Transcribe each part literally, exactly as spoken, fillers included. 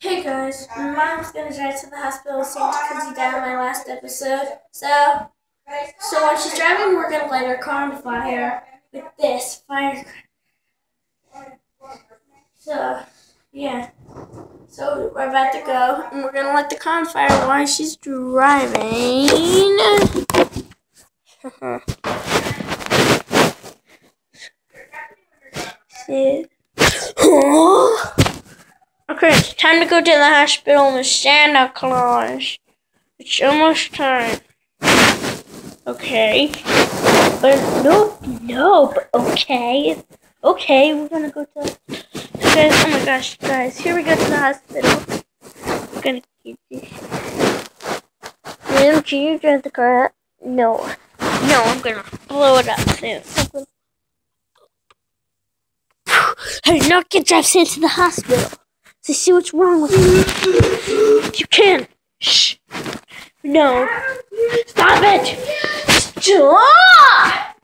Hey guys, my mom's gonna drive to the hospital soon because he died in my last episode. So, so when she's driving, we're gonna light our car on fire with this fire. So, yeah. So we're about to go, and we're gonna light the car on fire while she's driving. See? Okay, it's time to go to the hospital with Santa Claus. It's almost time. Okay. But no, no, but okay. Okay, we're gonna go to... Guys, oh my gosh, guys. Here we go to the hospital. I'm gonna keep this. Ma'am, can you drive the car up? No. No, I'm gonna blow it up soon. I did not get drive Santa to the hospital. To see what's wrong with you. You can't. Shh. No. Stop it. Stop.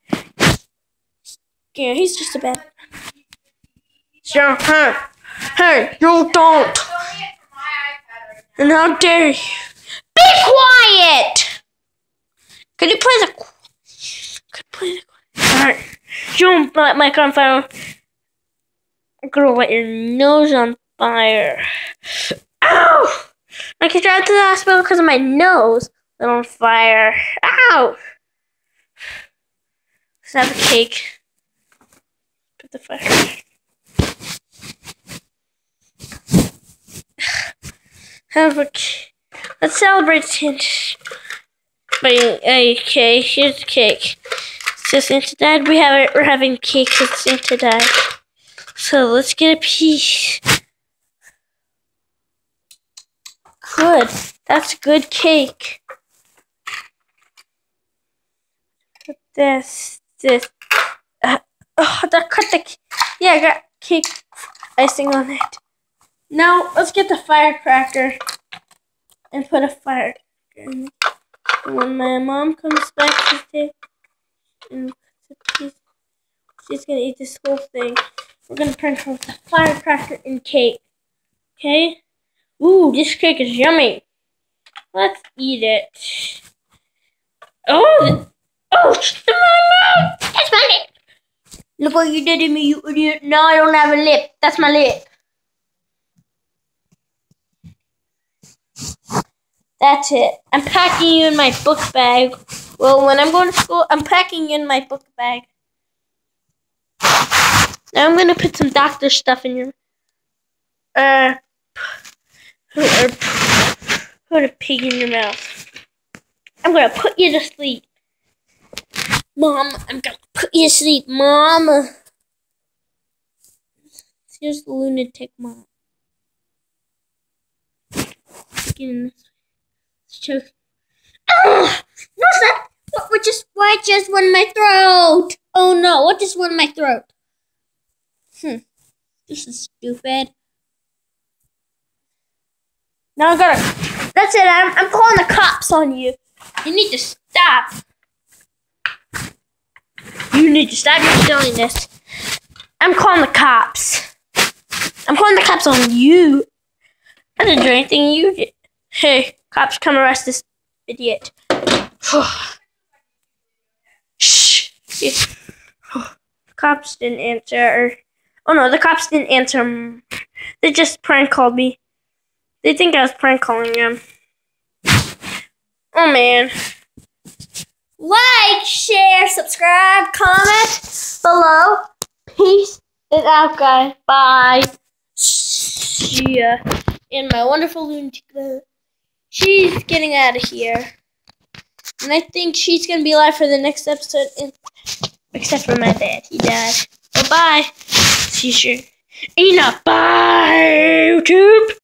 Yeah, he's just a bad. So, hey, hey, you don't. And how dare you? Be quiet. Can you play the? Can you play the? Alright. You don't light my car on fire. I'm gonna light your nose on fire. Ow! I can drive to the hospital because of my nose lit on fire. Ow! Let's have a cake. Put the fire. Have a cake. Let's celebrate Santa. Okay, here's the cake. So Santa died. We have it. We're having cake because Santa died. So let's get a piece. Good. That's good cake. Put this, this. Uh, oh, that cut the. Yeah, I got cake icing on it. Now let's get the firecracker and put a fire. And when my mom comes back to take and she's gonna eat this whole thing. We're gonna prank her with a firecracker and cake. Okay? Ooh, this cake is yummy. Let's eat it. Oh! Oh, it's in my mouth! That's my lip! Look what you did to me, you idiot. Now I don't have a lip. That's my lip. That's it. I'm packing you in my book bag. Well, when I'm going to school, I'm packing you in my book bag. Now I'm gonna put some doctor stuff in your uh put, put a pig in your mouth. I'm gonna put you to sleep. Mom, I'm gonna put you to sleep, Mom. Here's the lunatic mom. Get in this choke. Oh, what's that? What, what just why just went in my throat? Oh no, what just went in my throat? Hmm. This is stupid. Now I gotta. That's it. I'm, I'm calling the cops on you. You need to stop. You need to stop your silliness. I'm calling the cops. I'm calling the cops on you. I didn't do anything you did. Hey, cops, come arrest this idiot. Shh. Cops didn't answer. Oh no, the cops didn't answer. They just prank called me. They think I was prank calling them. Oh man. Like, share, subscribe, comment below. Peace it out, guys. Bye. See ya. And my wonderful lunatic girl. She's getting out of here. And I think she's going to be alive for the next episode. Except for my dad. He died. Bye-bye. See you soon. Enough. Bye, YouTube.